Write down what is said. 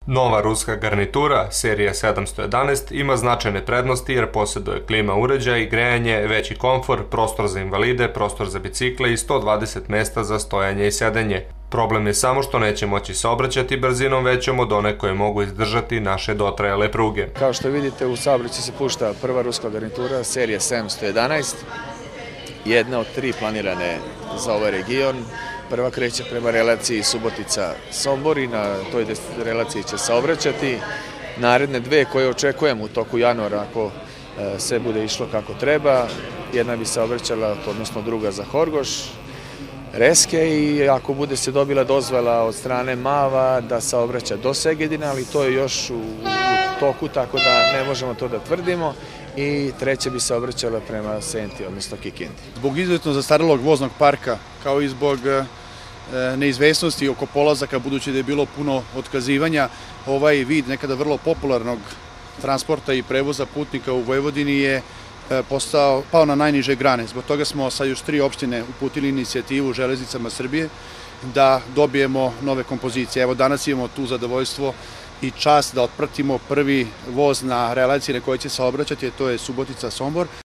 Nova ruska garnitura, serija 711, ima značajne prednosti jer posjeduje klima uređaj, grejanje, veći komfor, prostor za invalide, prostor za bicikle i 120 mesta za stojanje i sedenje. Problem je samo što neće moći saobraćati brzinom većom od one koje mogu izdržati naše dotrajale pruge. Kao što vidite, u saobraćaju se pušta prva ruska garnitura, serija 711, jedna od 3 planirane za ovaj region. Prva kreće prema relaciji Subotica-Sombor i na toj relaciji će saobraćati. Naredne 2 koje očekujemo u toku januara, ako sve bude išlo kako treba, jedna bi saobraćala, odnosno druga za Horgoš, Reske, i ako bude se dobila dozvola od strane MAV-a da saobraća do Segedina, ali to je još u toku, tako da ne možemo to da tvrdimo, i treća bi se obraćala prema Senti, odnosno Kikindi. Zbog izuzetno zastarelog voznog parka, kao i zbog neizvesnosti oko polazaka, budući da je bilo puno otkazivanja, ovaj vid nekada vrlo popularnog transporta i prevoza putnika u Vojvodini je pao na najniže grane. Zbog toga smo sa još 3 opštine uputili inicijativu Železnicama Srbije da dobijemo nove kompozicije. Evo, danas imamo tu zadovoljstvo i čast da otpratimo prvi voz na relaciji na kojoj će saobraćati, to je Subotica-Sombor.